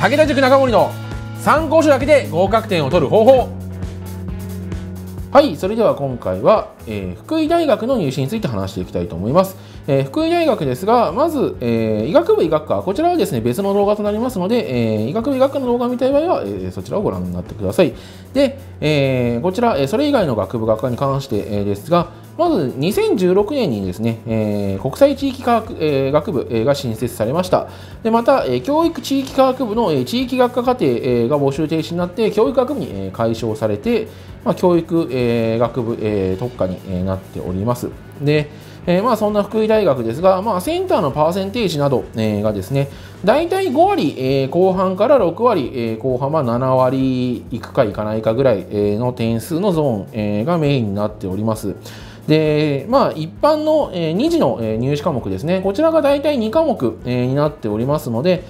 武田塾中森の参考書だけで合格点を取る方法。はい、それでは今回は、福井大学の入試について話していきたいと思います。福井大学ですが、まず、医学部医学科、こちらはですね、別の動画となりますので、医学部医学科の動画を見たい場合は、そちらをご覧になってください。で、こちら、それ以外の学部学科に関して、ですが、まず2016年にですね、国際地域科学、学部、が新設されました。でまた、教育地域科学部の、地域学科課程、が募集停止になって、教育学部に、改称されて、教育、学部、特化に、なっております。で、そんな福井大学ですが、センターのパーセンテージなど、がですね、大体5割、後半から6割、後半は7割いくかいかないかぐらい、の点数のゾーン、がメインになっております。で、一般の、2次の、入試科目ですね、こちらが大体2科目、になっておりますので、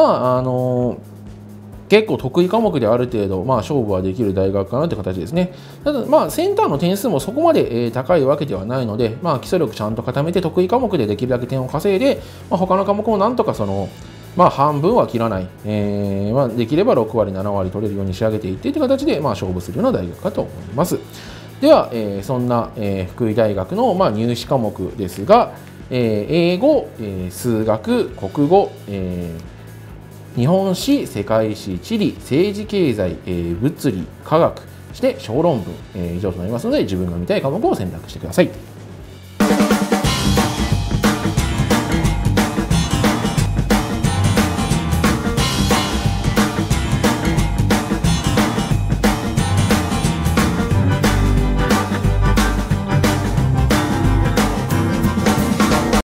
結構得意科目である程度、勝負はできる大学かなという形ですね。ただ、センターの点数もそこまで、高いわけではないので、基礎力ちゃんと固めて得意科目でできるだけ点を稼いで、他の科目もなんとか半分は切らない、できれば6割、7割取れるように仕上げていってという形で、勝負するような大学かと思います。では、そんな、福井大学の、入試科目ですが、英語、数学、国語、日本史、世界史、地理、政治経済、物理、科学、そして小論文、以上となりますので、自分が見たい科目を選択してください。